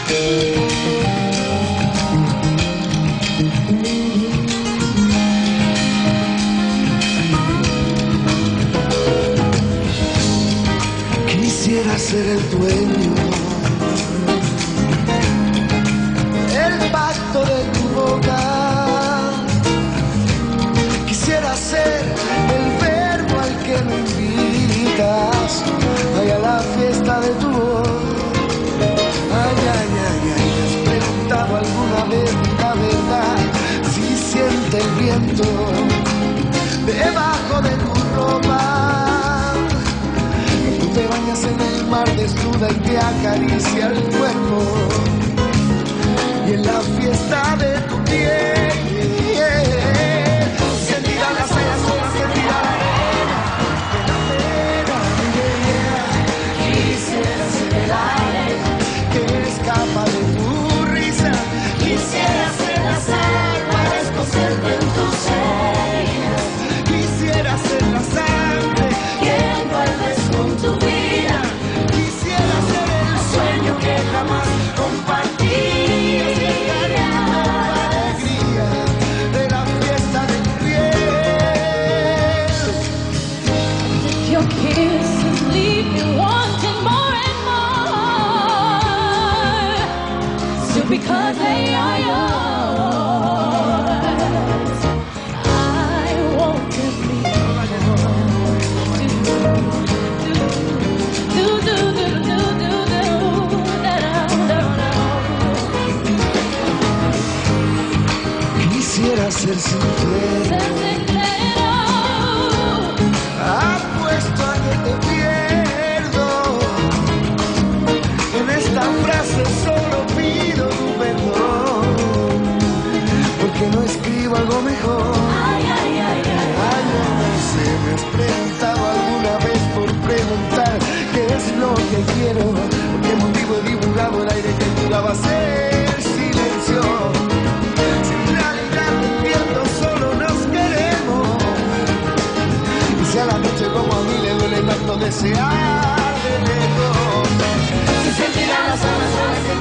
Quisiera ser el dueño, el pacto de tu boca. Quisiera ser el verbo al que me invitas, ay, a la fiesta de tu voz. Ay, ay, ay, ay, ¿me has preguntado alguna vez la verdad? Si siente el viento debajo de tu ropa, y tú te bañas en el mar desnuda y te acaricia el cuerpo, y en la fiesta de tu piel sentirá las olas, sentirá la arena de la pena. Quisiera ser el aire que escapa de tu risa. Quisiera ser la sal para escocerte en tus cejas. Quisiera ser la sangre que envuelves con tu vida. Quisiera ser el sueño que jamás compartí. Kisses leave me wanting more and more, still because they are yours. I want to be Quisiera ser sincero, apuesto a que te pierdo. En esta frase solo pido tu perdón, porque no escribo algo mejor. ay, ay, ay, ay. Ay, no sé, me has preguntado alguna vez por preguntar qué es lo que quiero, por qué motivo he divulgado el aire que jugaba a ser silencio. Si en realidad despierto solo nos queremos, y si a la noche como a mí le duele tanto desear de lejos, Se sentirán las olas